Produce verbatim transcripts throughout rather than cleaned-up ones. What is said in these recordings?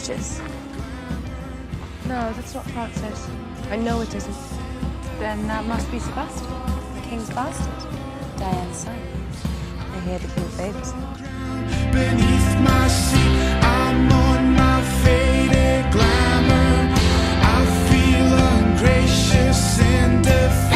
watches? No, that's not Francis. I know it isn't. Then that must be Sebastian, the king's bastard. Diane's son. I hear the king favours him. Beneath my seat, I'm on my faded glamour. I feel ungracious in defeat.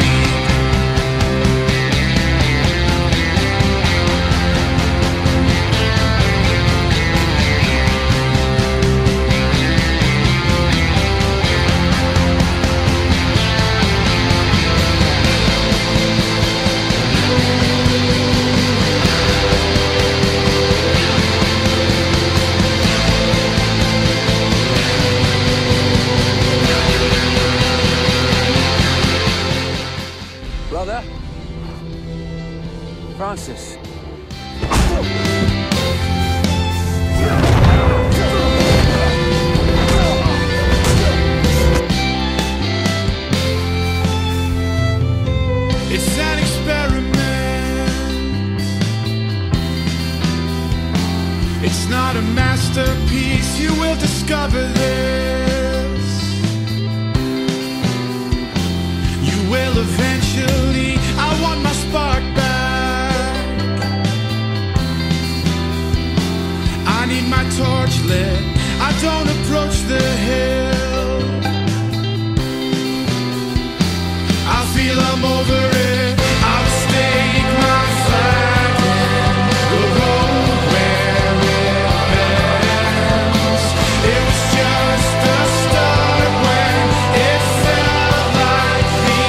Brother? Francis. It's an experiment. It's not a masterpiece. You will discover this. You will eventually. I want my spark back. I need my torch lit. I don't approach the hill. I feel I'm over it. I'll stake my flag in the road where it bends. It was just the start when it felt like the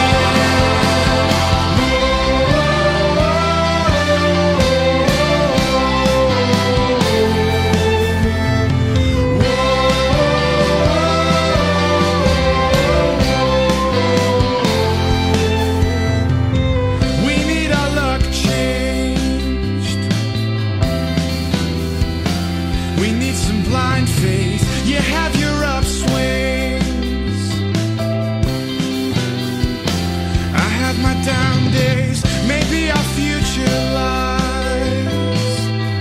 you have your upswings. I have my down days. Maybe our future lies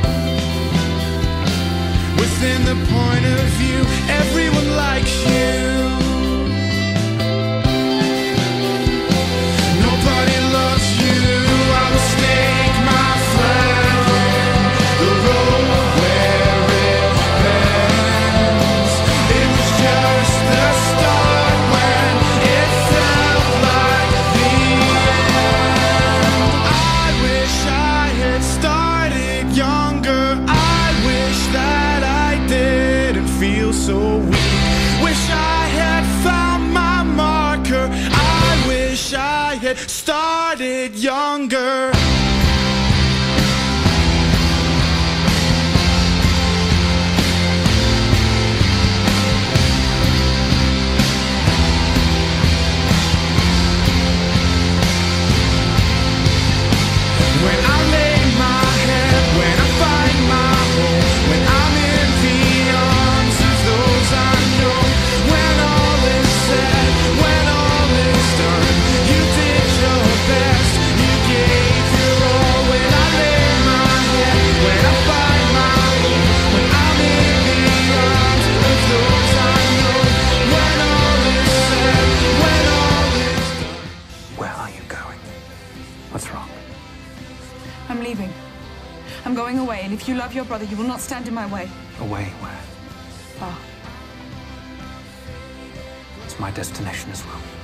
within the point of view. Everyone likes you. Nobody loves you. I will stake my flag in the road where it bends. It was just the start when it felt like the end. I wish I had started younger. I wish that I didn't feel so weak. Wish I had found my marker. I wish I had started younger. When I lay my head, when I find my home, when I'm in the arms of those I know, when all is said, when all is done, you did your best, you gave your all. When I lay my head, when I find my home, when I'm in the arms of those I know, when all is said, when all is done. Where are you going? What's wrong? I'm leaving. I'm going away, and if you love your brother, you will not stand in my way. Away where? Far. It's my destination as well.